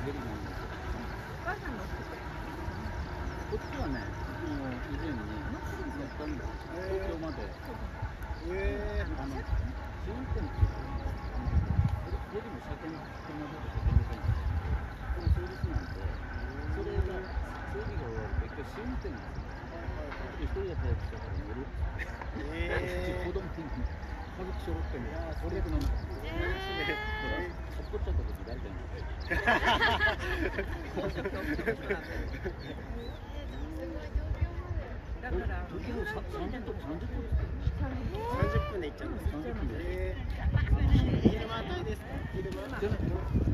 ヘリなんですよ。 お母さんが作ってこっちはね、以前に乗ったんです。東京まで。試運転っていうか、ヘリも車検、車で車検みたいな。これ整備士なんで、それが整備が終わると一回試運転なんですよ。一人だったやつだから乗る。子供に家族揃っても、これだけ乗る。落っこっちゃった時誰かに。 だから時々30分 30分で行っちゃうんですか。昼間帯ですか。昼間。